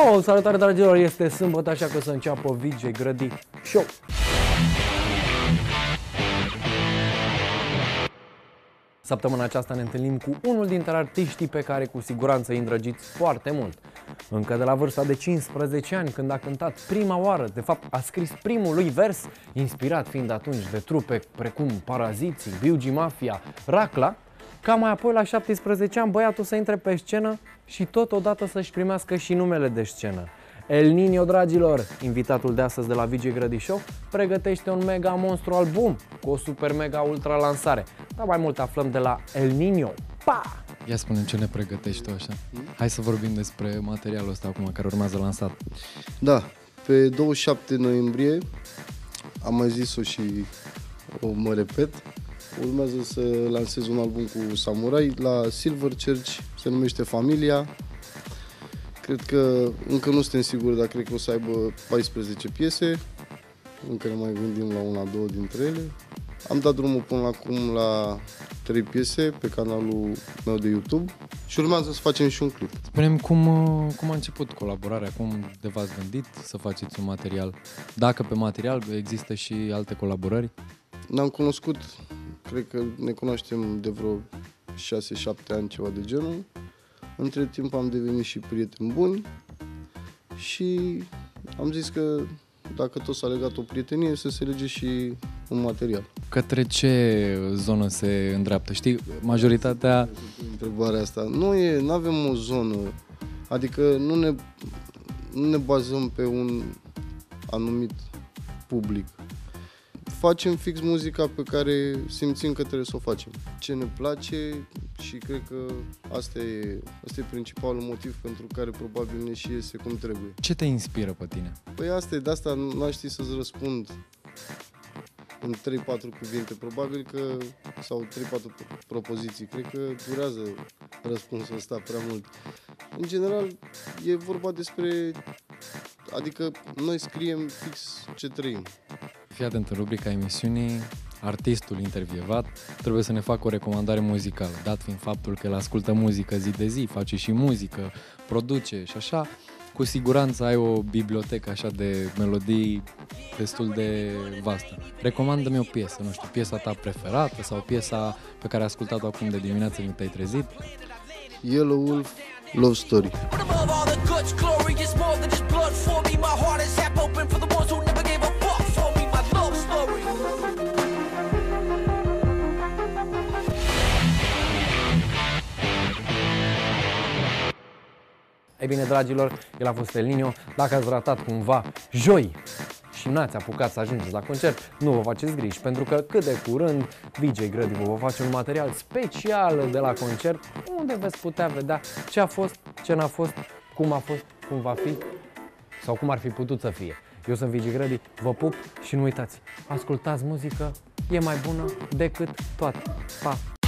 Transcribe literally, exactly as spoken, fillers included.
Oh, salutare dragilor, este sâmbătă, așa că să înceapă V J Grădi Show. Săptămâna aceasta ne întâlnim cu unul dintre artiștii pe care cu siguranță îi îndrăgiți foarte mult. Încă de la vârsta de cincisprezece ani, când a cântat prima oară, de fapt a scris primul lui vers, inspirat fiind atunci de trupe precum Paraziții, Biugi Mafia, Racla, ca mai apoi la șaptesprezece ani băiatul să intre pe scenă și totodată să-și primească și numele de scenă. El Niño, dragilor, invitatul de astăzi de la V J Grădi Show, pregătește un mega monstru album cu o super mega ultra lansare. Dar mai mult aflăm de la El Niño. Pa! Ia spune-mi ce ne pregătești tu așa. Hai să vorbim despre materialul ăsta acum care urmează lansat. Da, pe douăzeci și șapte noiembrie, am mai zis-o și o mă repet, urmează să lansez un album cu Samurai la Silver Church, se numește Familia. Cred că încă nu suntem siguri, dar cred că o să aibă paisprezece piese. Încă ne mai gândim la una, două dintre ele. Am dat drumul până acum la trei piese pe canalul meu de YouTube și urmează să facem și un clip. Spune-mi cum, cum a început colaborarea, cum de v-ați gândit să faceți un material? Dacă pe material există și alte colaborări? Ne-am cunoscut, cred că ne cunoaștem de vreo șase șapte ani, ceva de genul. Între timp am devenit și prieteni buni și am zis că dacă tot s-a legat o prietenie, să se lege și un material. Către ce zonă se îndreaptă? Știi, majoritatea... Întrebarea asta. Nu e, nu avem o zonă, adică nu ne, nu ne bazăm pe un anumit public. Facem fix muzica pe care simțim că trebuie să o facem. Ce ne place și cred că asta e, asta e principalul motiv pentru care probabil ne și iese cum trebuie. Ce te inspiră pe tine? Păi asta e, de asta n-aș ști să-ți răspund în trei patru cuvinte, probabil că, sau trei patru propoziții. Cred că durează răspunsul ăsta prea mult. În general, e vorba despre, adică noi scriem fix ce trăim. Fii atent, în rubrica emisiunii, artistul intervievat trebuie să ne facă o recomandare muzicală, dat fiind faptul că el ascultă muzică zi de zi, face și muzică, produce și așa, cu siguranță ai o bibliotecă așa de melodii destul de vastă. Recomandă-mi o piesă, nu știu, piesa ta preferată sau piesa pe care ai ascultat-o acum de dimineață când te-ai trezit. Yellow Wolf, Love Story. Ei bine, dragilor, el a fost El Niño. Dacă ați ratat cumva joi și n-ați apucat să ajungeți la concert, nu vă faceți griji, pentru că cât de curând V J Grădi vă va face un material special de la concert, unde veți putea vedea ce a fost, ce n-a fost, cum a fost, cum va fi sau cum ar fi putut să fie. Eu sunt V J Grădi, vă pup și nu uitați, ascultați muzică, e mai bună decât toate. Pa!